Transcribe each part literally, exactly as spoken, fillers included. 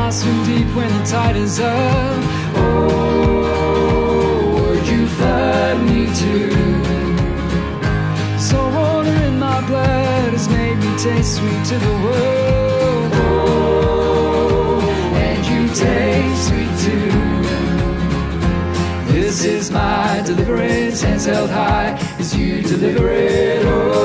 I swim deep when the tide is up. Oh, would you flood me too? Salt water in my blood has made me taste sweet to the world. Oh, and you taste sweet too. This is my deliverance, hands held high as you deliver it.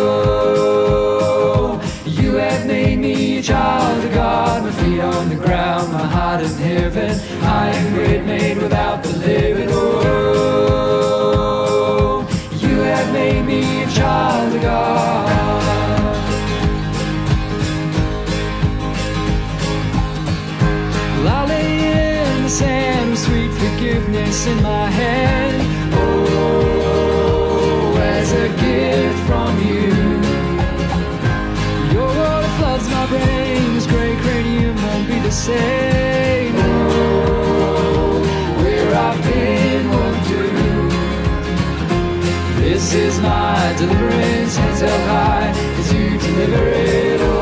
Oh, you have made me a child of God, my feet on the ground, my heart in heaven. I am great, made without the living. Oh, you have made me a child of God. Well, I lay in the sand with sweet forgiveness in my hand. Oh, as a gift from you. Your water floods my brain, this gray cranium won't be the same. Oh, where I've been won't do. This is my deliverance, hands held high as you deliver it. Oh,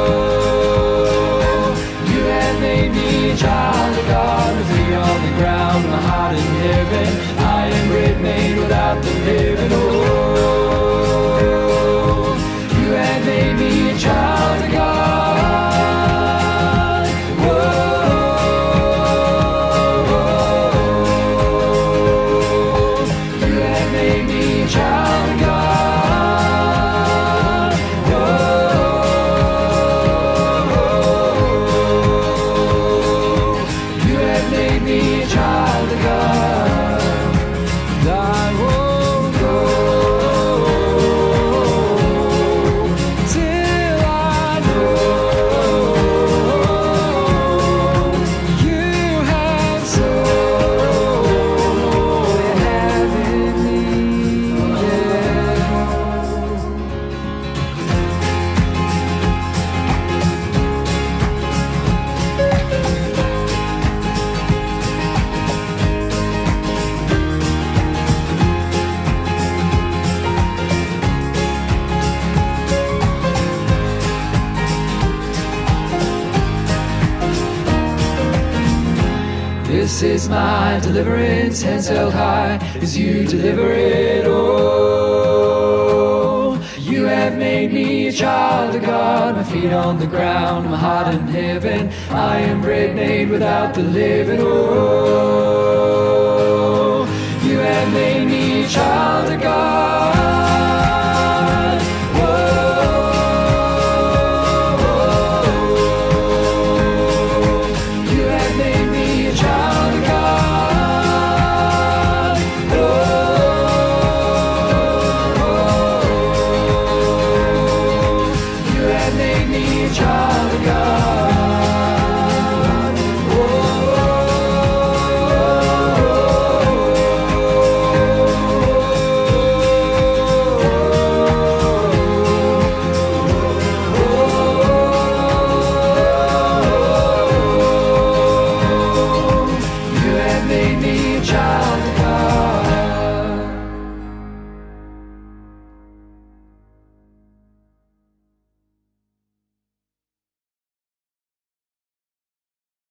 you have made me a child of God, my feet on the ground, my heart in heaven. I am great, made without the living. Oh, you have made me a child of God. Whoa, you have made me a child of God. Whoa, you have made me a child of God. And I won't go till I know you have so you have in me, yeah. This is my deliverance, hands held high as you deliver it. Oh, you have made me a child of God, my feet on the ground, my heart in heaven. I am bread made without the living. Oh, you have made me